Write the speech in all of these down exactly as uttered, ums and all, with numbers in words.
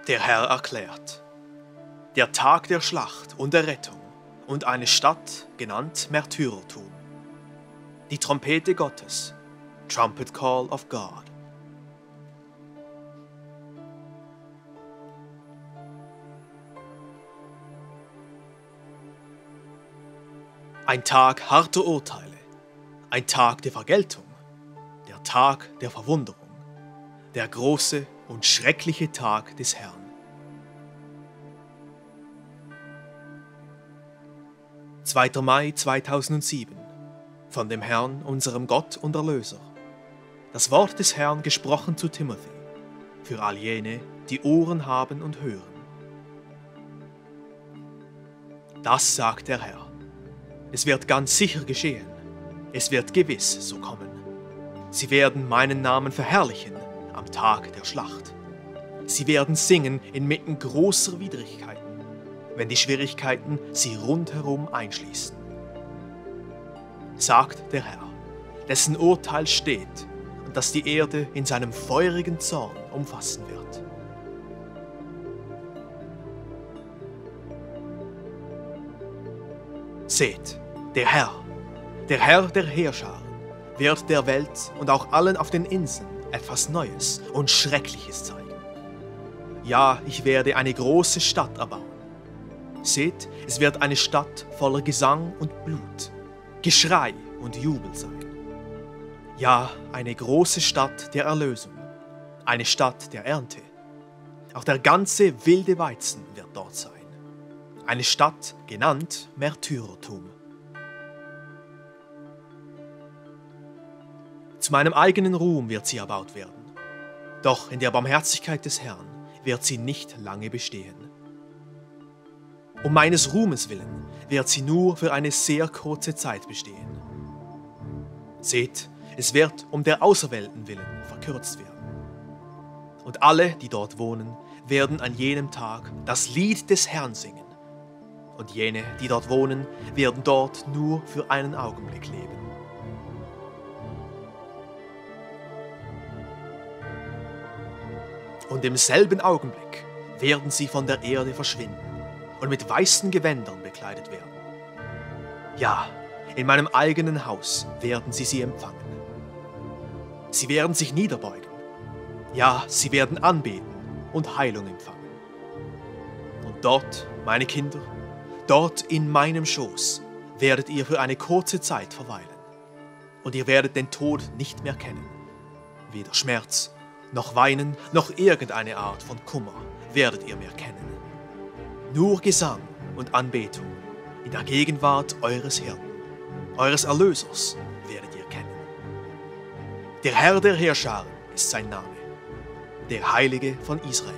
Der Herr erklärt: Der Tag der Schlacht und der Rettung und eine Stadt, genannt Märtyrertum. Die Trompete Gottes, Trumpet Call of God. Ein Tag harter Urteile, ein Tag der Vergeltung, der Tag der Verwunderung, der große und schreckliche Tag des Herrn. zweiter Mai zweitausendsieben. Von dem Herrn, unserem Gott und Erlöser. Das Wort des Herrn gesprochen zu Timothy, für all jene, die Ohren haben und hören. Das sagt der Herr. Es wird ganz sicher geschehen. Es wird gewiss so kommen. Sie werden meinen Namen verherrlichen am Tag der Schlacht. Sie werden singen inmitten großer Widrigkeiten, wenn die Schwierigkeiten sie rundherum einschließen. Sagt der Herr, dessen Urteil steht und das die Erde in seinem feurigen Zorn umfassen wird. Seht, der Herr, der Herr der Heerscharen, wird der Welt und auch allen auf den Inseln etwas Neues und Schreckliches zeigen. Ja, ich werde eine große Stadt erbauen. Seht, es wird eine Stadt voller Gesang und Blut, Geschrei und Jubel sein. Ja, eine große Stadt der Erlösung, eine Stadt der Ernte. Auch der ganze wilde Weizen wird dort sein. Eine Stadt genannt Märtyrertum. Zu meinem eigenen Ruhm wird sie erbaut werden. Doch in der Barmherzigkeit des Herrn wird sie nicht lange bestehen. Um meines Ruhmes willen wird sie nur für eine sehr kurze Zeit bestehen. Seht, es wird um der Auserwählten willen verkürzt werden. Und alle, die dort wohnen, werden an jenem Tag das Lied des Herrn singen. Und jene, die dort wohnen, werden dort nur für einen Augenblick leben. Und im selben Augenblick werden sie von der Erde verschwinden und mit weißen Gewändern bekleidet werden. Ja, in meinem eigenen Haus werden sie sie empfangen. Sie werden sich niederbeugen. Ja, sie werden anbeten und Heilung empfangen. Und dort, meine Kinder, dort in meinem Schoß werdet ihr für eine kurze Zeit verweilen. Und ihr werdet den Tod nicht mehr kennen. Weder Schmerz, noch Weinen, noch irgendeine Art von Kummer werdet ihr mehr kennen. Nur Gesang und Anbetung in der Gegenwart eures Hirten, eures Erlösers werdet ihr kennen. Der Herr der Heerscharen ist sein Name, der Heilige von Israel.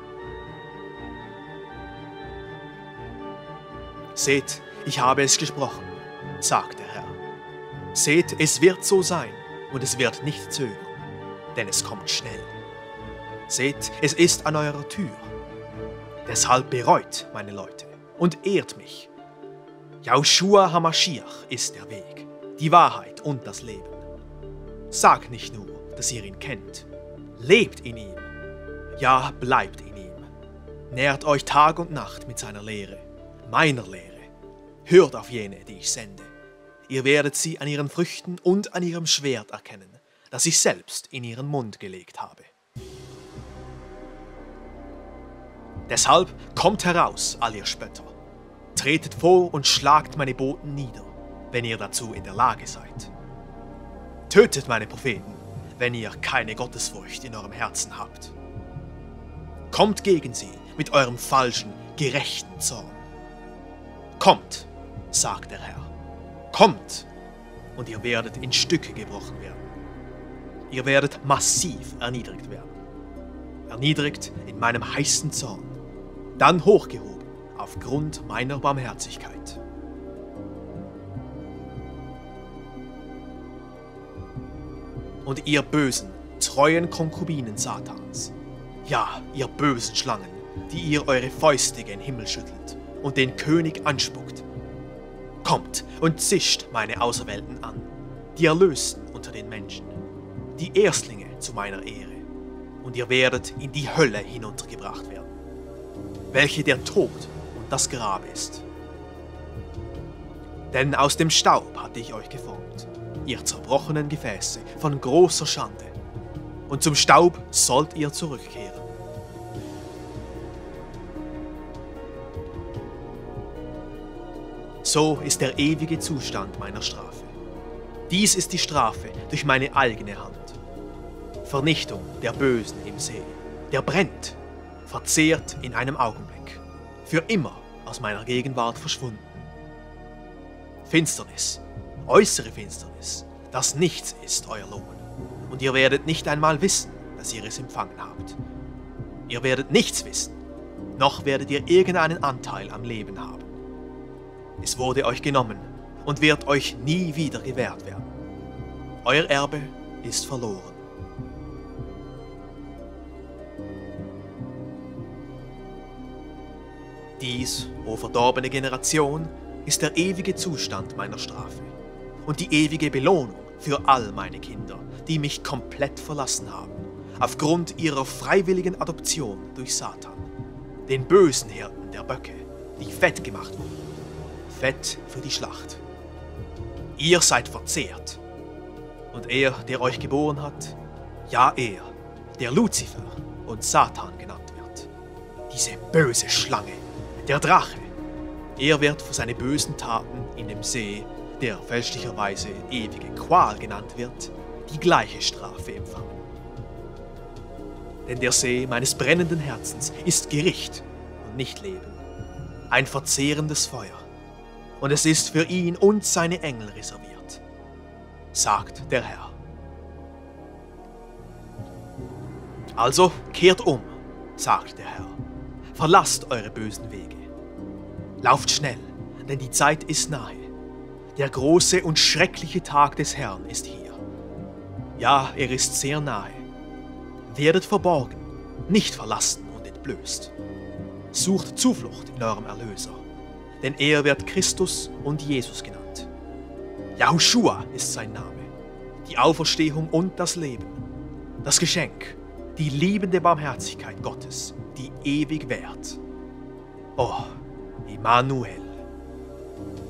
Seht, ich habe es gesprochen, sagt der Herr. Seht, es wird so sein und es wird nicht zögern, denn es kommt schnell. Seht, es ist an eurer Tür. Deshalb bereut, meine Leute, und ehrt mich. Yahushua HaMashiach ist der Weg, die Wahrheit und das Leben. Sagt nicht nur, dass ihr ihn kennt. Lebt in ihm. Ja, bleibt in ihm. Nährt euch Tag und Nacht mit seiner Lehre, meiner Lehre. Hört auf jene, die ich sende. Ihr werdet sie an ihren Früchten und an ihrem Schwert erkennen, das ich selbst in ihren Mund gelegt habe. Deshalb kommt heraus, all ihr Spötter. Tretet vor und schlagt meine Boten nieder, wenn ihr dazu in der Lage seid. Tötet meine Propheten, wenn ihr keine Gottesfurcht in eurem Herzen habt. Kommt gegen sie mit eurem falschen, gerechten Zorn. Kommt, sagt der Herr. Kommt, und ihr werdet in Stücke gebrochen werden. Ihr werdet massiv erniedrigt werden. Erniedrigt in meinem heißen Zorn, dann hochgehoben aufgrund meiner Barmherzigkeit. Und ihr bösen, treuen Konkubinen Satans, ja, ihr bösen Schlangen, die ihr eure Fäuste gen Himmel schüttelt und den König anspuckt, kommt und zischt meine Auserwählten an, die Erlösten unter den Menschen, die Erstlinge zu meiner Ehre, und ihr werdet in die Hölle hinuntergebracht werden. welche der Tod und das Grab ist. Denn aus dem Staub hatte ich euch geformt, ihr zerbrochenen Gefäße von großer Schande, und zum Staub sollt ihr zurückkehren. So ist der ewige Zustand meiner Strafe. Dies ist die Strafe durch meine eigene Hand. Vernichtung der Bösen im See, der brennt, verzehrt in einem Augenblick, für immer aus meiner Gegenwart verschwunden. Finsternis, äußere Finsternis, das nichts ist euer Lohn, und ihr werdet nicht einmal wissen, dass ihr es empfangen habt. Ihr werdet nichts wissen, noch werdet ihr irgendeinen Anteil am Leben haben. Es wurde euch genommen und wird euch nie wieder gewährt werden. Euer Erbe ist verloren. Dies, o verdorbene Generation, ist der ewige Zustand meiner Strafe und die ewige Belohnung für all meine Kinder, die mich komplett verlassen haben, aufgrund ihrer freiwilligen Adoption durch Satan, den bösen Hirten der Böcke, die fett gemacht wurden. Fett für die Schlacht. Ihr seid verzehrt. Und er, der euch geboren hat, ja er, der Luzifer und Satan genannt wird, diese böse Schlange, der Drache, er wird für seine bösen Taten in dem See, der fälschlicherweise ewige Qual genannt wird, die gleiche Strafe empfangen. Denn der See meines brennenden Herzens ist Gericht und nicht Leben, ein verzehrendes Feuer. Und es ist für ihn und seine Engel reserviert, sagt der Herr. Also kehrt um, sagt der Herr, verlasst eure bösen Wege. Lauft schnell, denn die Zeit ist nahe. Der große und schreckliche Tag des Herrn ist hier. Ja, er ist sehr nahe. Werdet verborgen, nicht verlassen und entblößt. Sucht Zuflucht in eurem Erlöser. Denn er wird Christus und Jesus genannt. Yahushua ist sein Name, die Auferstehung und das Leben, das Geschenk, die liebende Barmherzigkeit Gottes, die ewig währt. Oh, Immanuel.